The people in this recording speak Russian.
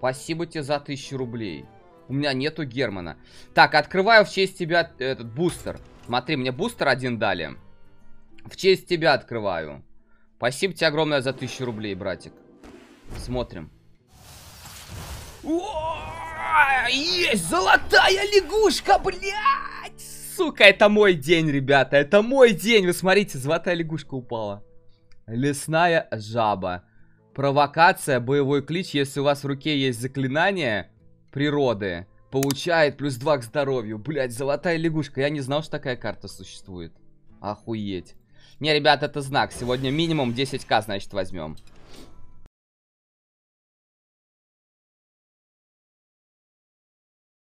Спасибо тебе за 1000 рублей. У меня нету Германа. Так, открываю в честь тебя этот бустер. Смотри, мне бустер один дали. В честь тебя открываю. Спасибо тебе огромное за 1000 рублей, братик. Смотрим. Есть золотая лягушка, блядь! Сука, это мой день, ребята. Это мой день. Вы смотрите, золотая лягушка упала. Лесная жаба. Провокация, боевой клич. Если у вас в руке есть заклинание природы, получает +2 к здоровью. Блядь, золотая лягушка. Я не знал, что такая карта существует. Охуеть. Не, ребят, это знак. Сегодня минимум 10к, значит, возьмем.